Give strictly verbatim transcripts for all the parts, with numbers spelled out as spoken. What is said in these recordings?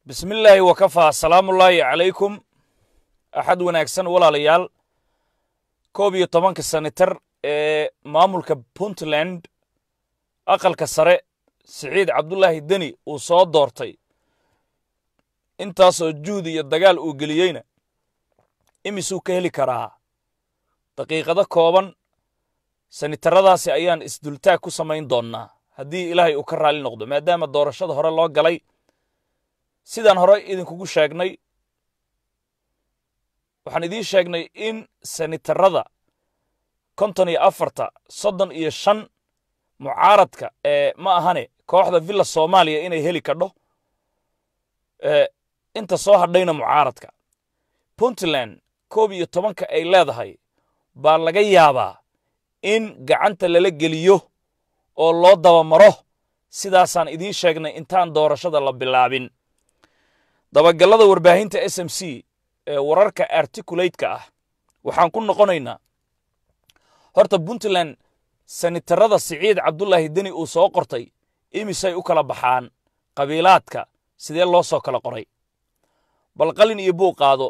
بسم الله وكفى سلام الله عليكم أحد وناكسن ولا ليال كوبي طبانك السنتر مامولك بونتلاند أقل كسرة سعيد عبد الله الدني وصاد دورتي intaasoo juudi iyo dagaal uu geliyeyna imisuu ka heli karaa daqiiqado kooban sanitaradaasi ayaan isdultaag ku samayn doonnaa haddii ilaahay uu ka raali noqdo maadaama doorashada hore loo galay sidaan hore idinkugu sheegnay waxaan idiin sheegnay in sanitarada konton iyo afarta soddon iyo shan mucaaradka ee ma ahane kooxda villa Soomaaliya inay heli kadho ee inta soo hadhayna mucaaradka Puntland koob iyo tobanka ay leedahay baa laga yaabaa in gacanta lala geliyo oo loo daba maro sidaasaan idiin sheegnay intaan doorashada la bilaabin dabagalada warbaahinta S M C ee wararka articulate-ka ah waxaan ku noqonaynaa horta Puntland sanitarada Siciid Cabdullaahi Deni uu soo qortay imisay u kala baxaan qabiilaadka sidee loo soo kala qoray bal qalin iyo buu qaado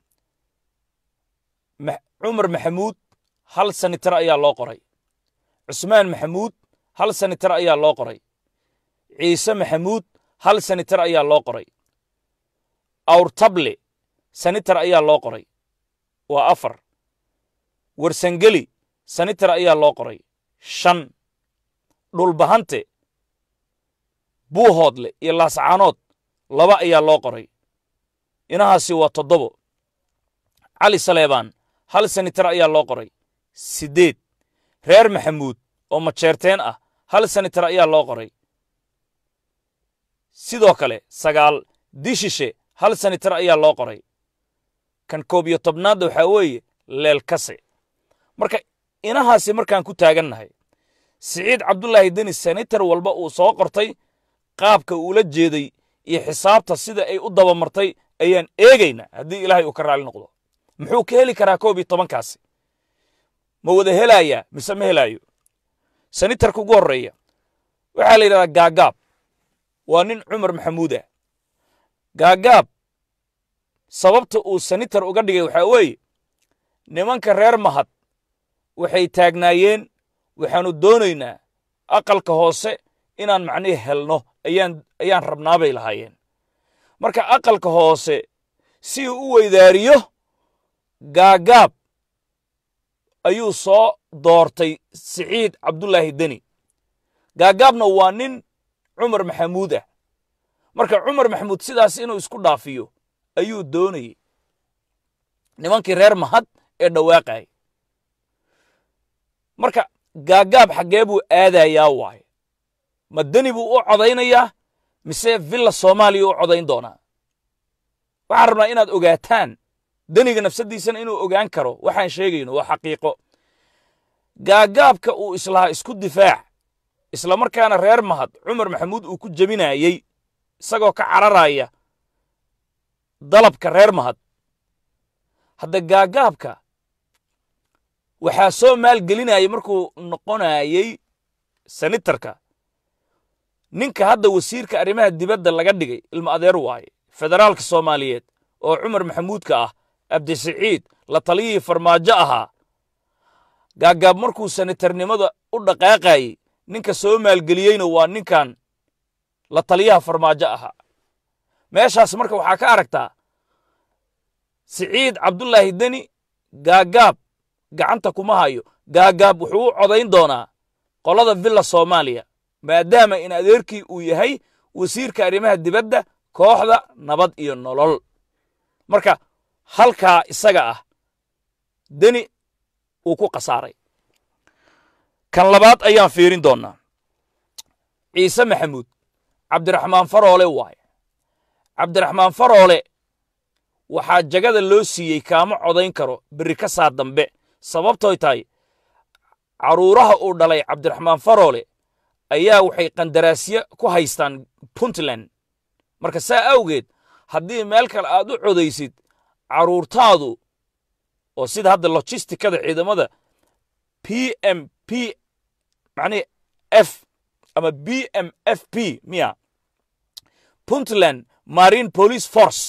Umar Maxamuud hal sanitar ayaa loo qoray Usmaan Maxamuud hal sanitar ayaa loo qoray Ciise Maxamuud hal sanitar ayaa loo qoray Awr Table sanitar ayaa loo qoray waa afar Warsangeli sanitar ayaa loo qoray shan Dhulbahante Buuhoodle iyo Laascaanood laba ayaa loo qoray inahaasi waa toddobo Cali Saleebaan hal sanitar ayaa loo qoray sideed reer Maxamuud oo majeerteen ah hal sanitar ayaa loo qoray sidoo kale sagaal Dishishe hal sanitar ayaa loo qoray kan koob iyo tobnaad waxa weeye Leel Kase marka inahaasi markaan ku taagannahay Siciid Cabdullaahi Deni sanitar walba uu soo qortay qaabka uu la jeeday iyo xisaabta sida ay u daba martay ayaan eegayna haddii ilaahay uu ka raali noqdo muxuu ka heli karaa koob iyo tobankaasi ma wada helaya mise ma helayo sanitarka ugu horeeya waxa la yiraahdaa Gaagaab waa nin Umar Maxamuud ah Gaagaab sababta uu sanitar uga dhigay waxa weeye nimanka reer Mahad waxay taagnaayeen waxaanu doonaynaa aqalka hoose inaan macnii helno ayaan ayaan rabnaabay lahaayeen marka aqalka hoose si uu u weydaariyo Gaagaab ayuu soo doortay Siciid Cabdullaahi Deni Gaagaabna waa nin Umar Maxamuud ah marka Umar Maxamuud sidaas inuu isku dhaafiyo ayuu doonayay nimankii reer Mahad ee dhawaaqay marka Gaagaab xagee buu aadayaa waay ma Deni buu u codaynayaa mise villa Soomaaliya u codayn doonaa waxaan rabnaa inaad ogaataan Deniga nafsadiisana inuu ogaan karo waxaan sheegayno waa xaqiiqo Gaagaabka uu islaha isku difaac isla markaana reer Mahad Umar Maxamuud uu ku jabinayay isagoo ka cararaya dalabka reer Mahad hadda Gaagaabka waxaa soo maal gelinayay markuu noqonayay sanitarka ninka hadda wasiirka arrimaha dibadda laga dhigay ilma adeer waaye federaalka Soomaaliyeed oo Umar Maxamuudka ah Abdi Saciid la taliyay farmaajo ahaa Gaagaab markuu sanitarnimada u dhaqaaqay ninka soo maalgeliyayna waa ninkan la taliyaha farmaajo ahaa meeshaas marka waxa ka aragtaa Siciid Cabdullaahi Deni Gaagaab gacanta kuma hayo Gaagaab wuxuu u codayn doonaa qolada villa Soomaaliya maadaama in adeerkii uu yahay wasiirka arrimaha dibadda kooxda nabad iyo nolol marka halka isaga ah Deni uu ku qasaaray kan labaad ayaan fiirin doonaa Ciise Maxamuud Cabdiraxmaan Faroole waay Cabdiraxmaan Faroole waxaa jagada loo siiyay kaama codayn karo bari ka saa dambe sababtoo tahay caruuraha uu dhalay Cabdiraxmaan Faroole ayaa waxay qandaraasyo ku haystaan Puntland marka saa awgeed haddii meel kale aad u codaysid caruurtaadu oo sida hadda logistikada ciidamada P M P macni F ama B M F P miya Puntland marine police force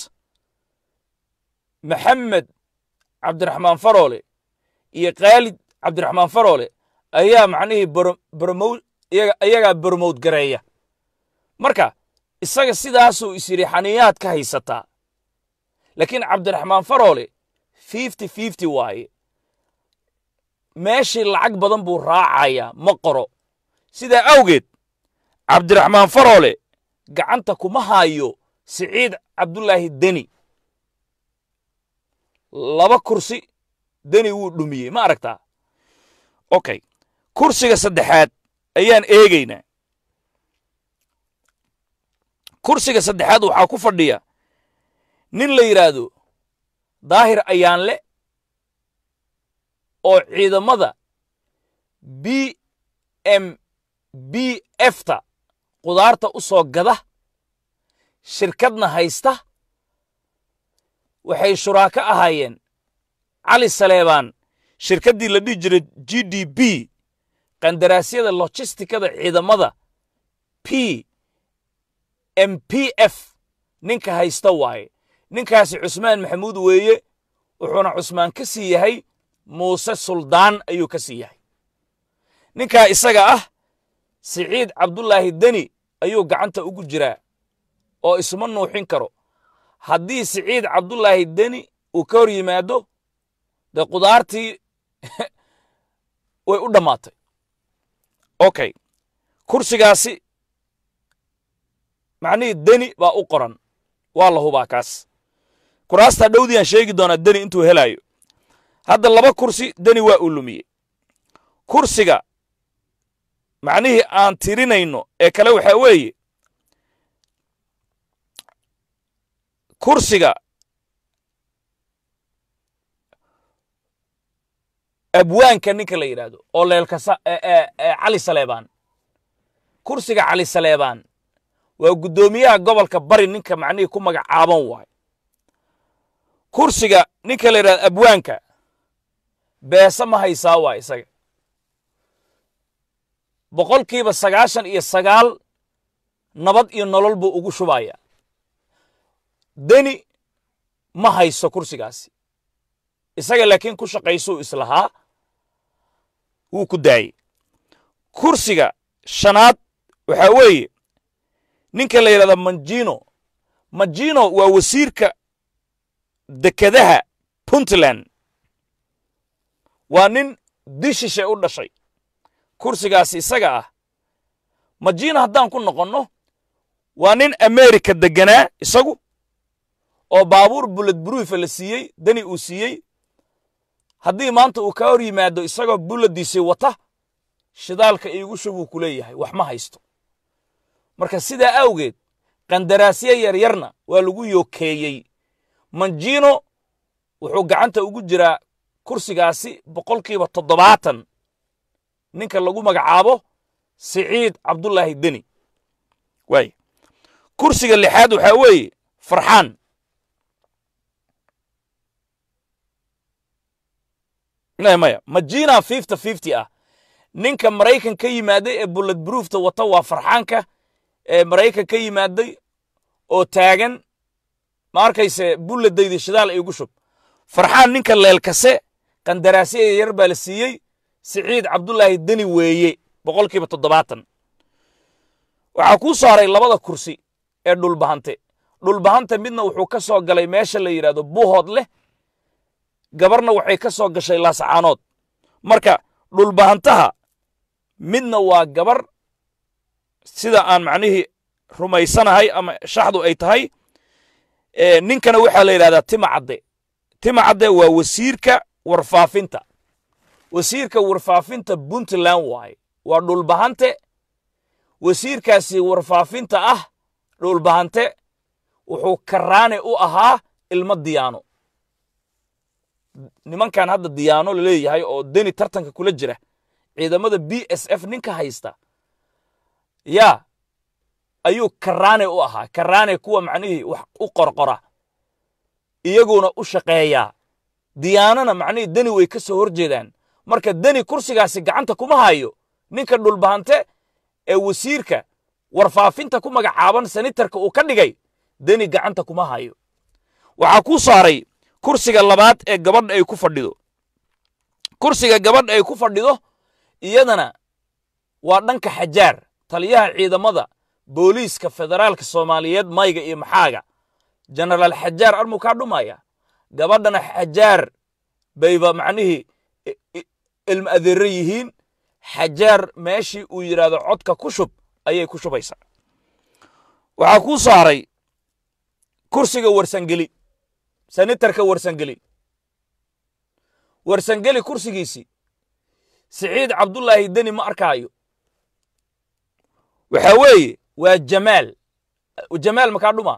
maxamed cabdiraxmaan faroole iyo khaalid cabdiraxmaan faroole ayaa macnihii barmow iyagaa barmowd gareeya marka isaga sidaasuu is yidhi xaniyaad ka haysataa laakiin cabdiraxmaan faroole fifty fifty waaye meeshii lacag badan buu raacayaa ma qoro sidaa awgeed cabdiraxmaan faroole gacanta kuma haayo siciid cabdulaahi deni laba kursi deni wuu dhumiyey ma aragtaa okay kursiga saddexaad ayaan eegaynaa kursiga saddexaad waxaa ku fadhiya nin la yidhaahdo daahir ayaanle oo ciidamada b m b efta qudaarta u soo gada shirkadna haysta waxay shuraako ahaayeen cali saleebaan shirkaddii la dhihi jiray g d b qandaraasyada logistikada ciidamada p m p f ninka haysta waaye ninkaasi cusmaan maxamuud weeye wuxuuna cusmaan ka sii yahay muuse suldaan ayuu ka sii yahay ninkaa isaga ah siciid cabdulaahi deni ayuu gacanta ugu jiraa oo isma nuuxin karo haddii siciid cabdulaahi deni uu ka hor yimaado dee qudaartii way u dhammaatay okay kursigaasi macnihii deni baa u qoran waa la hubaa kaas kuraastaa dhowdiiyaan sheegi doonaa deni intuu helaayo hadda laba kursi deni waa uu lumiyey kursiga macnihii aan tirinayno ee kale waxaa weeye kursiga abwaanka ninka la yidhaahdo oo leelkasa cali saleebaan kursiga cali saleebaan waa guddoomiyaha gobolka bari ninka macnihii ku magacaaban waay kursiga ninka la yidhahdo abwaanka beesa ma haysaa waay isaga boqolkiiba sagaashan iyo sagaal nabad iyo nolol buu ugu shubaya deni ma hayso kursigaasi isaga laakiin ku shaqaysuu islahaa wuu ku daayey kursiga shanaad waxaa weeye ninka la yidhahda manjino manjino waa wasiirka dekedaha puntland waa nin dishishe u dhashay kursigaasi isaga ah manjino haddaan ku noqonno waa nin america degganaa isagu oo baabuur bullet proof la siiyey deni uu siiyey haddii maanta uu ka hor yimaado isagoo bulladiisii wata shidaalka iigu shubuu ku leeyahay wax ma haysto marka sidaa awgeed qandaraasye yaryarna waa lagu yokeeyey manjino wuxuu gacanta ugu jiraa kursigaasi boqolkiiba toddobaatan ninka lagu magacaabo siciid cabdulaahi deni waay kursiga lixaad waxaa weeye farxaan maya majina fifty fifty ah ninka maraykan ka yimaaday ee bullet proofta wata waa farxaanka ee maraykan ka yimaaday oo taagan ma arkayse bulladayda shidaal ay ugu shub farxaan ninka leelkase qandaraasye yar baa la siiyey siciid cabdulaahi deni weeye boqolkiiba toddobaatan waxaa kuu saaray labada kursi ee dhulbahante dhulbahante midna wuxuu ka soo galay meesha la yidhaahdo buuhood leh gabarna waxay ka soo gashay laasacaanood marka dhulbahantaha midna waa gabar sida aan macnihii rumaysanahay ama shaxdu ay tahay ninkana waxaa la yidhahdaa tima cadde tima cadde waa wasiirka warfaafinta wasiirka warfaafinta puntland waaye waa dhulbahante wasiirkaasi warfaafinta ah dhulbahante wuxuu karaane u ahaa ilmo diyaano nimankan hadda diyaano la leeyahay oo deni tartanka kula jira ciidamada b s f ninka haysta yaa ayuu karaane u ahaa karaane kuwa macnihii wax u qorqora iyaguna u shaqeeyaa diyaanana macnihii deni way ka soo horjeedaan marka deni kursigaasi gacanta kuma hayo ninka dhulbahante ee wasiirka warfaafinta ku magacaaban sanitarka uu ka dhigay deni gacanta kuma hayo waxaa ku saaray kursiga labaad ee gabadha ay ku fadhido kursiga gabadha ay ku fadhido iyadana waa dhanka xajaar taliyaha ciidamada booliiska federaalka Soomaaliyeed mayga iyo maxaaga general xajaar armu ka dhumaya gabadhana xajaar bayba macnihi ilma adeer yihiin xajaar meeshii uu yiraahdo codka ku shub ayay ku shubaysaa waxa ku saaray kursiga warsangeli senatarka warsangeli warsangeli kursigiisi Saciid Cabdullaahi Deni ma arkaayo waxa weeye waa Jamaal Jamaal maka dhuma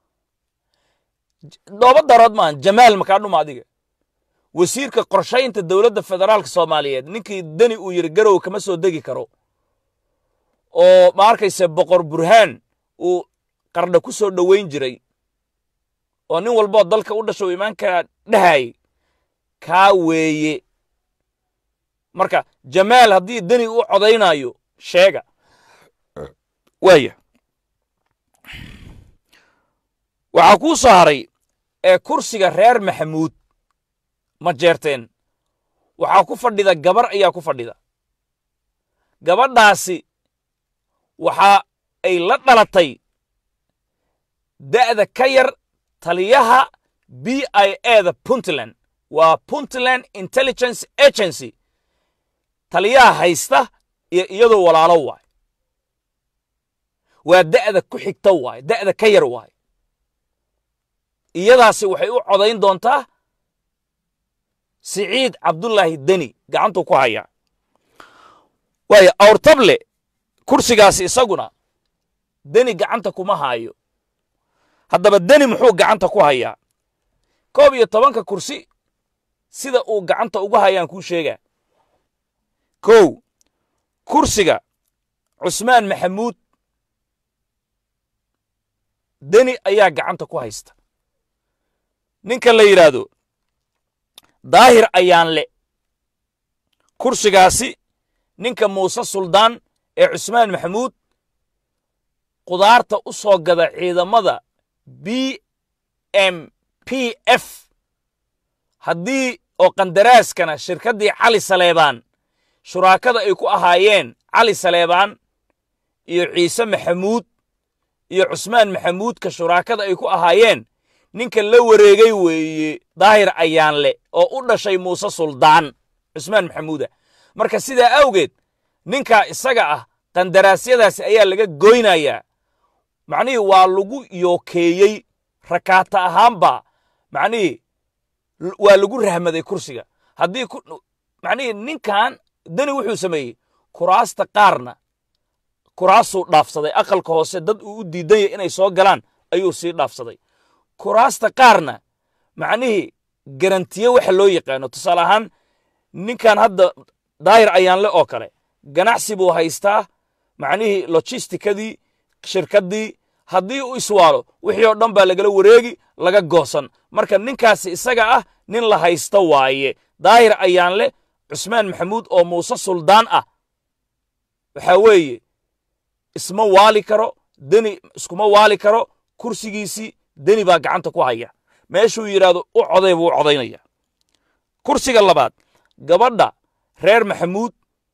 dooba darad maan Jamaal maka dhuma adiga wasiirka qorshaynta dawladda federaalka Soomaaliyeed ninkii Deni uu yiri garow kama soo degi karo oo ma arkaysa boqor burhaan uu qarda ku soo dhaweyn jiray oo nin walba dalka u dhasho iimaanka dhahay ka weeye marka Jamaal hadii Deni uu codeynayo sheega waya waxa ku saaray ee kursiga reer Maxamuud ma jeerteen waxa ku fadhida gabar ayaa ku fadhida gabadhaasi waxa ay la dhalatay da'da ka yar taliyaha B I A da Puntland waa Puntland Intelligence Agency taliyaha haysta iyo iyadoo walaalo waay waa da'da ku xigta waay da'da ka yar waay iyadaasi waxay u codayn doontaa Saciid Cabdullaahi Deni gacantu ku haya way awrtable kursigaasi isaguna Deni gacanta kuma hayo haddaba Deni muxuu gacanta ku hayaa koob iyo tobanka kursi sida uu gacanta ugu hayaan ku sheega kow kursiga Cusmaan Maxamuud Deni ayaa gacanta ku haysta ninka la yiraahdo daahir ayaan le kursigaasi ninka Muuse Suldaan ee Cusmaan Maxamuud qudaarta u soo gada ciidamada B M P F haddii oo qandaraaskana shirkadii Cali Saleebaan shuraakada ay ku ahaayeen Cali Saleebaan iyo Ciise Maxamuud iyo Cusmaan Maxamuud ka shuraakada ay ku ahaayeen ninka la wareegay weeye daahir ayaan le oo u dhashay Muuse Suldaan Cusmaan Maxamuuda marka sida awgeed ninka isaga ah qandaraasyadaasi ayaa laga goynayaa macnihi waa lagu yookeeyay rakaata ahaanba macnihi waa lagu rahmaday kursiga haddii macnihi ninkan Deni wuxuu sameeyay kuraasta qaarna kuraasuu dhaafsaday aqalka hoose dad uu u diiday inay soo galaan ayuu sii dhaafsaday kuraasta qaarna macnihi garantiye waxa loo yaqaano tusaale ahaan ninkan hadda daahir ayaan le oo kale ganacsi buu haystaa macnihi logisticadii shirkadii haddii uu iswaalo wixii oo dhan baa lagala wareegi laga goosan marka ninkaasi isaga ah nin la haysta waaye daahir ayaan le Cusmaan Maxamuud oo Muuse Suldaan ah waxa weeye isma waali karo Deni iskuma waali karo kursigiisi Deni baa gacanta ku haya meeshuu yiraahdo u coday buu codaynaya kursiga labaad gabadha reer Maxamuud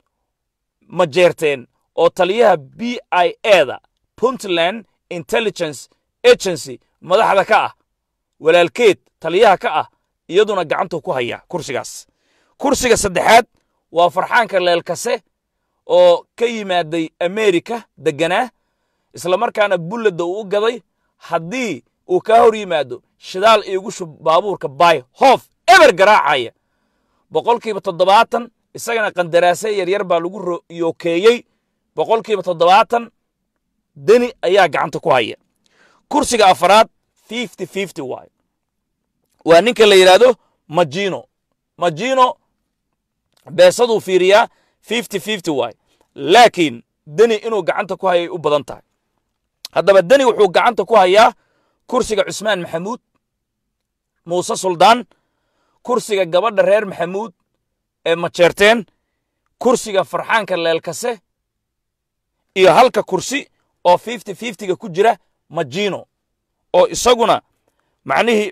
ma jeerteen oo taliyaha B I A da Puntland Intelligence Agency madaxda ka ah walaalkeed taliyaha ka ah iyaduna gacanta ku haya kursigaas kursiga saddexaad waa Farxaanka Leelkase oo ka yimaaday America deganaa isla markaana bullada uu gaday haddii uu ka hor yimaado shidaal iigu shub baabuurka bay hof ever garaacaya boqolkiiba toddobaatan isagana qandaraasay yar yar baa lagu yookeeyay boqolkiiba toddobaatan Deni ayaa gacanta ku haya kursiga afraad fifty fifty waay waa ninka la yiraahdo Majino Majino beesadu fiiriyaa fifty fifty waay laakiin Deni inuu gacanta ku hayay u badan tahay haddaba Deni wuxuu gacanta ku hayaa kursiga Cusmaan Maxamuud Muuse Suldaan kursiga gabadha reer Maxamuud ee ma jeerteen kursiga Farxaanka Leelkase iyo halka kursi oo fifty fifty ga ku jira Majino oo isaguna macnihii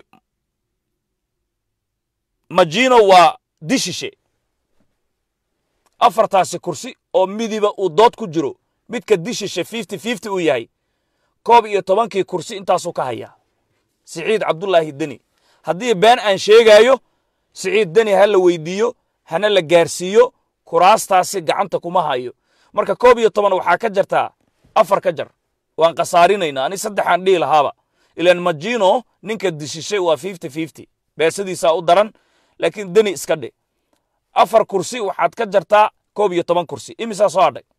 majino waa dishishe afartaasi kursi oo midiba uu dood ku jiro midka dishishe fifty fifty uu yahay koob iyo tobankii kursi intaasuu ka hayaa siciid cabdullaahi deni haddii been aan sheegaayo siciid deni ha la weydiiyo hana la gaarsiiyo kuraastaasi gacanta kuma hayo marka koob iyo toban waxaa ka jartaa afar ka jar waan qasaarinaynaa ani saddexaan dhihi lahaaba ilaan majino ninka dishishay waa fifty fifty beesadiisaa u daran laakiin deni iska dhe afar kursi waxaad ka jartaa koob iyo toban kursi imisaa soo hadhay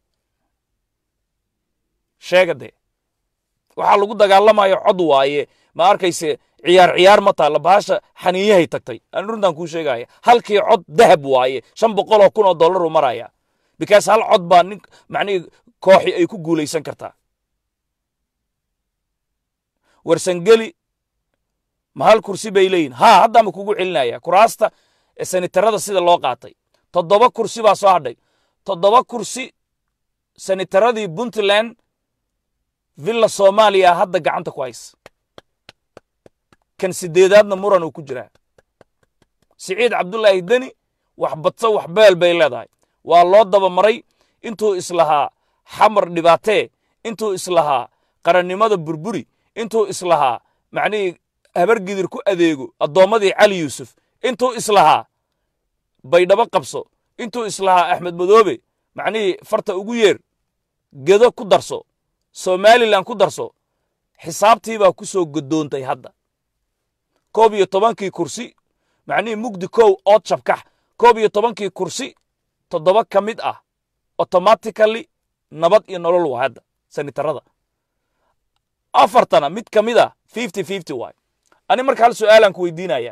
sheega dee waxaa lagu dagaalamayo cod waaye ma arkayse ciyaar ciyaar ma taalla bahasha xaniiyahay tagtay aan runtaan kuu sheegaya halkii cod dahab waaye shan boqol oo kun oo dollar uu maraya because hal cod baa nin macnihii kooxi ay ku guulaysan kartaa warsangeli ma hal kursi bay leeyihin haa haddaama kugu celinaya kuraasta sanitarada sida loo qaatay toddoba kursi baa soo hadhay toddoba kursi sanitaradii puntland villa soomaaliya hadda gacanta ku haysa kan sideedaadna muran uu ku jiraa siciid cabdullaahi deni wax badso wax beel bay leedahay waa loo daba maray intuu islahaa xamar dhibaatee intuu islahaa qarannimada burburi intuu islahaa macnihii habargidir ku adeego addoommadii cali yuusuf intuu islahaa baydhabo qabso intuu islahaa axmed madoobe macnihii farta ugu yeer gedo ku darso somalilan ku darso xisaabtii baa ku soo godoontay hadda koob iyo tobankii kursi macnihii mugdi kow ood shabkax koob iyo tobankii kursi toddoba ka mid ah automatically nabad iyo nolol waa hadda sanitarada afartana mid ka mid ah fifty fifty waay ani marka hal su'aalaan ku weydiinayaa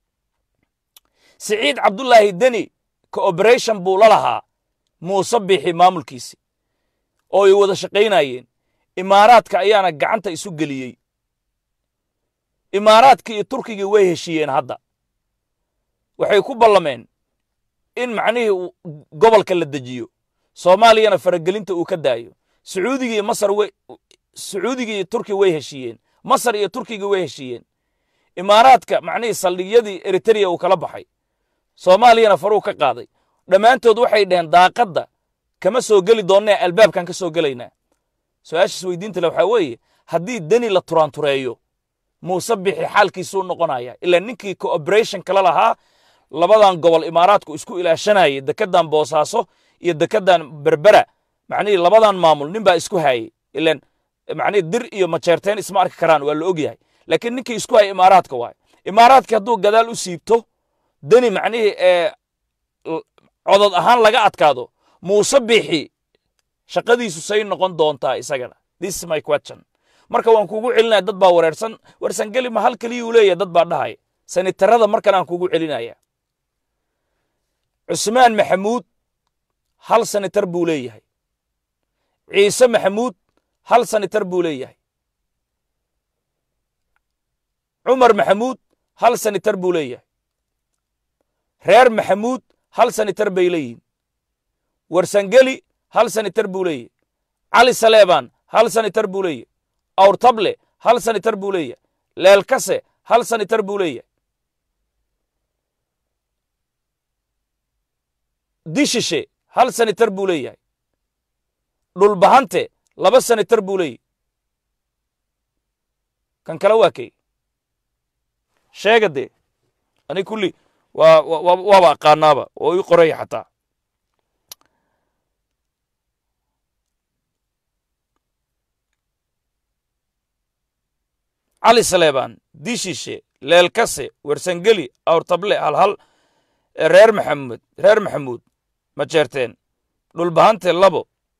siciid cabdullaahi deni cooperation buu la lahaa muuse bixi maamulkiisi oo ay wada shaqaynayeen imaaraadka ayaana gacanta isu geliyey imaaraadka iyo turkiga way heshiiyeen hadda waxay ku ballameen in macnihii gobolka la dejiyo soomaaliyana faragelinta uu ka daayo sacuudiga iyo masar way sacuudiga iyo turkiga way heshiiyeen masar iyo turkiga way heshiiyeen imaaraadka macnihii saldhigyadii eritrea uu kala baxay soomaaliyana faruu ka qaaday dhammaantood waxay dhaheen daaqadda kama soo geli doonnee albaabkan ka soo gelaynaa su-aashaas weydiinta le waxaa weeye haddii deni la turaantureeyo muuse bixi xaalkiisuu noqonaya ilaa ninkii cooperation kala lahaa labadan gobol imaaraadku isku ilaashanayay dekeddan boosaaso iyo dekeddan berbera macnihii labadan maamul nin baa isku haayey ilaan macnihii dir iyo majeerteen isma arki karaan waa la og yahay laakiin ninkii isku hayay imaaraadka waaye imaaraadka hadduu gadaal u siibto deni macnihii ee codod ahaan laga adkaado muuse bixi shaqadiisu say noqon doontaa isagana this is my question marka waan kugu celinaya dad baa wareersan warsangeli ma hal kaliya uu leeyahay dad baa dhahay sanitarada markan aan kugu celinaya cusmaan maxamuud hal sanitar buu leeyahay ciise maxamuud hal sanitar buu leeyahay cumar maxamuud hal sanitar buu leeyahay reer maxamuud hal sanitar bay leeyihin warsangeli hal sanitar buu leeyahay cali saleebaan hal sanitar buu leeyahay awrtable hal sanitar buu leeyahay leelkase hal sanitar buu leeyahay dishishe hal sanitar buu leeyahay dhulbahante laba sanitar buu leeyahay kan kale waa kay sheega dee ani kulli waa waaba aqaanaaba oo ii qoraya xataa cali saleebaan dishishe leelkase warsangeli awrtable halhal reer maxamuud reer maxamuud majeerteen dhulbahante labo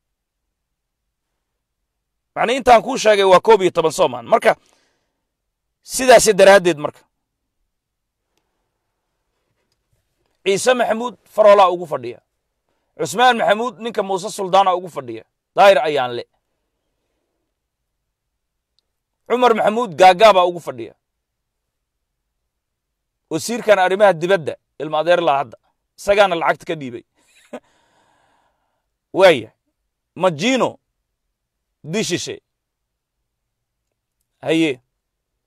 macnii intaan kuu sheegay waa koob iyo toban soomaan marka sidaasi daraaddeed marka ciise maxamuud faroolaa ugu fadhiya cusmaan maxamuud ninka muuse suldaana ugu fadhiya daahir ayaan le cumar maxamuud gaagaabaa ugu fadhiya wasiirkan arrimaha dibadda ilma adeer laa hadda isagaana lacagta ka dhiibay waaya majino dishishe haye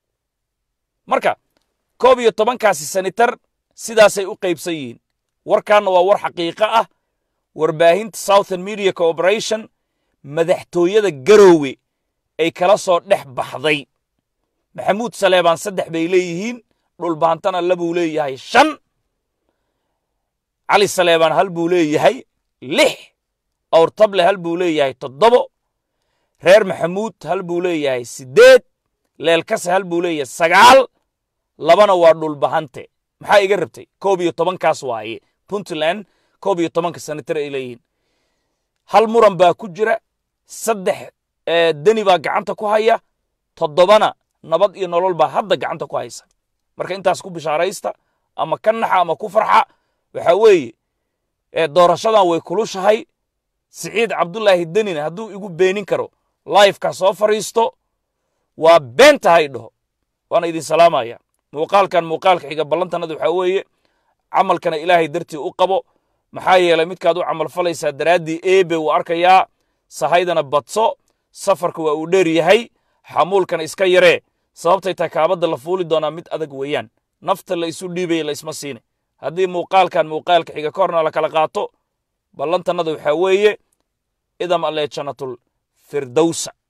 marka koob iyo tobankaasi senator sidaasay u qaybsan yihiin warkaanna waa war xaqiiqo ah warbaahinta Southern Media Corporation madaxtooyada Garowe ay kala soo dhex baxday maxamuud saleebaan saddex bay leeyihiin dhulbaantana labuu leeyahay shan cali saleebaan hal buu leeyahay lix awrtable hal buu leeyahay toddobo reer maxamuud hal buu leeyahay siddeed leelkase hal buu leeyahay sagaal labana waa dhulbahante maxaa iga rabtay koob iyo tobankaas waaye Puntland koob iyo tobanka senator ay leeyihiin hal muran baa ku jira saddex deni baa gacanta ku haya toddobana nabad iyo nolol baa hadda gacanta ku haysa marka intaas ku bishaaraysta ama ka naxa ama ku farxa waxa weeye ee doorashadan way kulushahay Siciid Cabdullaahi Denina hadduu igu beenin karo live ka soo fariisto waa beentahay dhaho waana idin salaamaya muuqaalkan muuqaalka xiga ballantanadu waxa weeye camalkana ilaahay dartii u qabo maxaa yeelay midkaad u camal falaysaa daraadii eebe uu arkayaa sahaydana badso safarku waa uu dheer yahay xamuulkan iska yaree sababtay takaabada la fuuli doonaa mid adag weeyaan nafta la isu dhiibay la isma siine haddii muuqaalkan muuqaalka xiga korna la kala qaato ballantanadu waxa weeye idam alle jannatul firdawsa